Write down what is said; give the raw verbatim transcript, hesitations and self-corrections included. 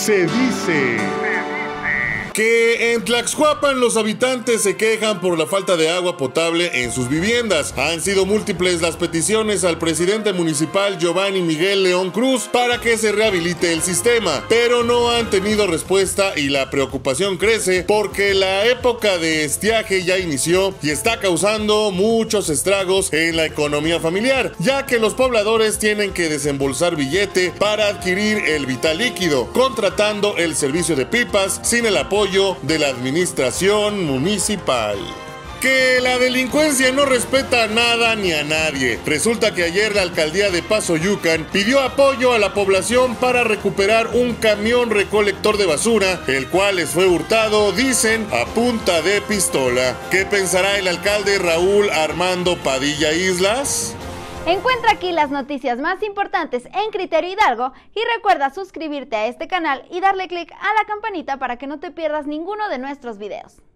Se dice que en Tlaxcuapan los habitantes se quejan por la falta de agua potable en sus viviendas. Han sido múltiples las peticiones al presidente municipal Giovanni Miguel León Cruz para que se rehabilite el sistema, pero no han tenido respuesta y la preocupación crece porque la época de estiaje ya inició y está causando muchos estragos en la economía familiar, ya que los pobladores tienen que desembolsar billete para adquirir el vital líquido, contratando el servicio de pipas sin el apoyo de la administración municipal. Que la delincuencia no respeta a nada ni a nadie. Resulta que ayer la alcaldía de Pasoyucan pidió apoyo a la población para recuperar un camión recolector de basura, el cual les fue hurtado, dicen, a punta de pistola. ¿Qué pensará el alcalde Raúl Armando Padilla Islas? Encuentra aquí las noticias más importantes en Criterio Hidalgo y recuerda suscribirte a este canal y darle clic a la campanita para que no te pierdas ninguno de nuestros videos.